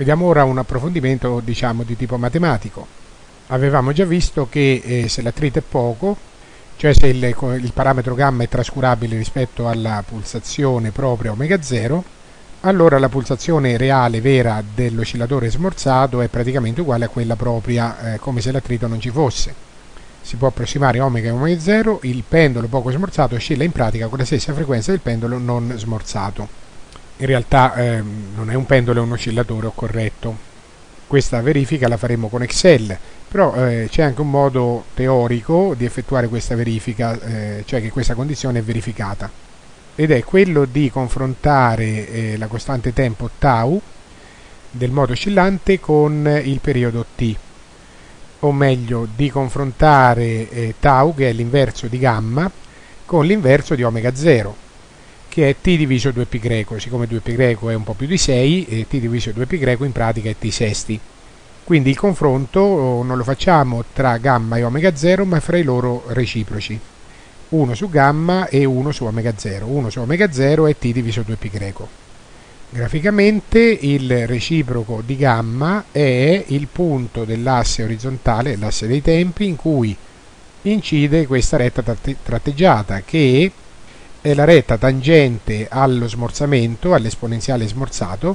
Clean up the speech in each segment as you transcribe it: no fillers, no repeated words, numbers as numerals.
Vediamo ora un approfondimento, diciamo, di tipo matematico. Avevamo già visto che se l'attrito è poco, cioè se il parametro gamma è trascurabile rispetto alla pulsazione propria omega 0, allora la pulsazione reale vera dell'oscillatore smorzato è praticamente uguale a quella propria, come se l'attrito non ci fosse. Si può approssimare omega e omega 0, il pendolo poco smorzato oscilla in pratica con la stessa frequenza del pendolo non smorzato. In realtà non è un pendolo, è un oscillatore, ho corretto. Questa verifica la faremo con Excel, però c'è anche un modo teorico di effettuare questa verifica, cioè che questa condizione è verificata, ed è quello di confrontare la costante tempo tau del modo oscillante con il periodo t, o meglio di confrontare tau, che è l'inverso di gamma, con l'inverso di omega 0, che è t diviso 2π greco. Siccome 2π greco è un po' più di 6, t diviso 2π greco in pratica è t sesti. Quindi il confronto non lo facciamo tra gamma e omega 0, ma fra i loro reciproci. Uno su gamma e uno su omega 0. Uno su omega 0 è t diviso 2π greco. Graficamente il reciproco di gamma è il punto dell'asse orizzontale, l'asse dei tempi, in cui incide questa retta tratteggiata, che è la retta tangente allo smorzamento, all'esponenziale smorzato,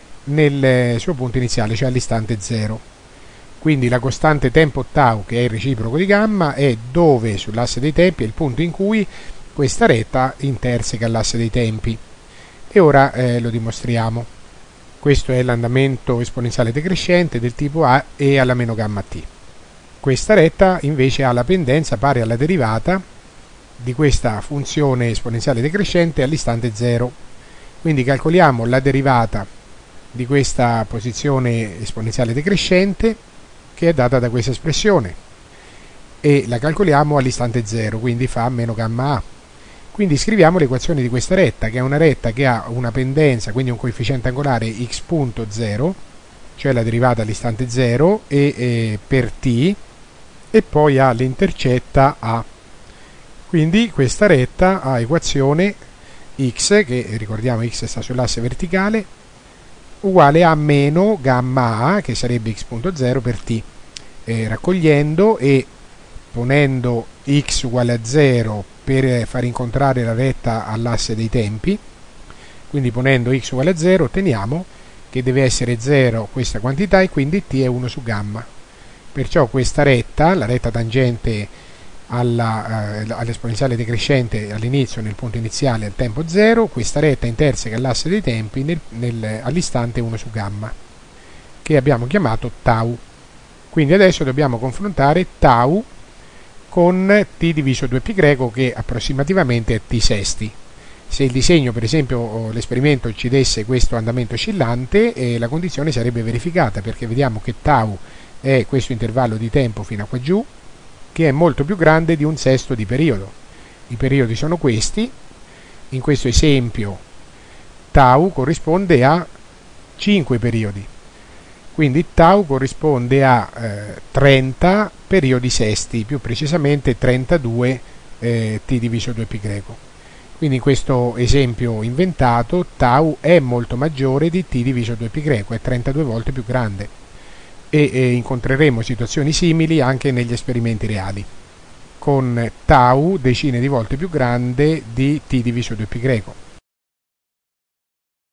nel suo punto iniziale, cioè all'istante 0. Quindi la costante tempo tau, che è il reciproco di gamma, è dove sull'asse dei tempi è il punto in cui questa retta interseca l'asse dei tempi. E ora lo dimostriamo. Questo è l'andamento esponenziale decrescente del tipo A e alla meno gamma t. Questa retta invece ha la pendenza pari alla derivata di questa funzione esponenziale decrescente all'istante 0. Quindi calcoliamo la derivata di questa posizione esponenziale decrescente, che è data da questa espressione, e la calcoliamo all'istante 0, quindi fa meno gamma A. Quindi scriviamo l'equazione di questa retta, che è una retta che ha una pendenza, quindi un coefficiente angolare x punto 0, cioè la derivata all'istante 0 e per t, e poi ha l'intercetta A. Quindi questa retta ha equazione x, che ricordiamo x sta sull'asse verticale, uguale a meno gamma A, che sarebbe x punto 0 per t. Raccogliendo e ponendo x uguale a 0 per far incontrare la retta all'asse dei tempi, quindi ponendo x uguale a 0 otteniamo che deve essere 0 questa quantità, e quindi t è 1 su gamma. Perciò questa retta, la retta tangente all'esponenziale decrescente all'inizio, nel punto iniziale al tempo 0, questa retta interseca l'asse dei tempi all'istante 1 su gamma, che abbiamo chiamato tau. Quindi adesso dobbiamo confrontare tau con t diviso 2π greco, che approssimativamente è t sesti. Se il disegno, per esempio l'esperimento, ci desse questo andamento oscillante, la condizione sarebbe verificata, perché vediamo che tau è questo intervallo di tempo fino a qua giù, che è molto più grande di un sesto di periodo. I periodi sono questi. In questo esempio tau corrisponde a 5 periodi, quindi tau corrisponde a 30 periodi sesti, più precisamente 32 t diviso 2π greco. Quindi in questo esempio inventato tau è molto maggiore di t diviso 2π greco, è 32 volte più grande. E incontreremo situazioni simili anche negli esperimenti reali, con tau decine di volte più grande di t diviso 2π greco.